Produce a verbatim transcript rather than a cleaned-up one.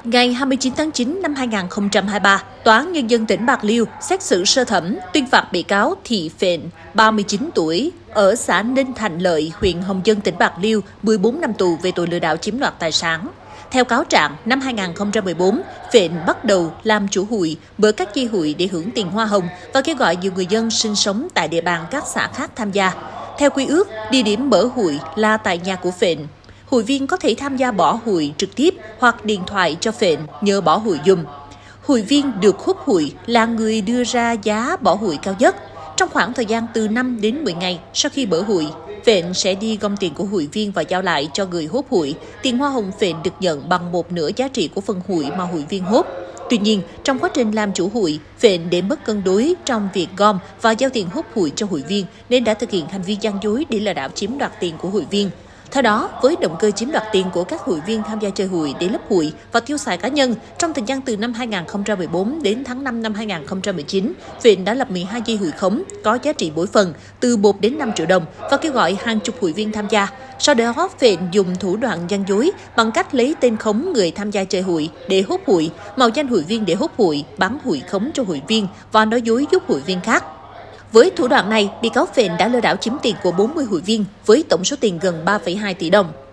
Ngày hai mươi chín tháng chín năm hai nghìn không trăm hai mươi ba, Tòa án Nhân dân tỉnh Bạc Liêu xét xử sơ thẩm tuyên phạt bị cáo Thị Phện, ba mươi chín tuổi, ở xã Ninh Thành Lợi, huyện Hồng Dân, tỉnh Bạc Liêu, mười bốn năm tù về tội lừa đảo chiếm đoạt tài sản. Theo cáo trạng, năm hai nghìn không trăm mười bốn, Phện bắt đầu làm chủ hụi, mở các dây hụi để hưởng tiền hoa hồng và kêu gọi nhiều người dân sinh sống tại địa bàn các xã khác tham gia. Theo quy ước, địa điểm mở hụi là tại nhà của Phện. Hụi viên có thể tham gia bỏ hụi trực tiếp hoặc điện thoại cho Phện nhờ bỏ hụi dùm. Hụi viên được hút hụi là người đưa ra giá bỏ hụi cao nhất. Trong khoảng thời gian từ năm đến mười ngày sau khi mở hụi, Phện sẽ đi gom tiền của hụi viên và giao lại cho người hốt hụi. Tiền hoa hồng Phện được nhận bằng một nửa giá trị của phần hụi mà hụi viên hốt. Tuy nhiên, trong quá trình làm chủ hụi, Phện để mất cân đối trong việc gom và giao tiền hốt hụi cho hụi viên nên đã thực hiện hành vi gian dối để lừa đảo chiếm đoạt tiền của hụi viên. Theo đó, với động cơ chiếm đoạt tiền của các hụi viên tham gia chơi hụi để lấp hụi và tiêu xài cá nhân, trong thời gian từ năm hai nghìn không trăm mười bốn đến tháng năm năm hai nghìn không trăm mười chín, Phện đã lập mười hai dây hụi khống có giá trị mỗi phần từ một đến năm triệu đồng và kêu gọi hàng chục hụi viên tham gia. Sau đó, Phện dùng thủ đoạn gian dối bằng cách lấy tên khống người tham gia chơi hụi để hốt hụi, mạo danh hụi viên để hốt hụi, bán hụi khống cho hụi viên và nói dối giúp hụi viên khác. Với thủ đoạn này, bị cáo Phện đã lừa đảo chiếm tiền của bốn mươi hụi viên với tổng số tiền gần ba phẩy hai tỷ đồng.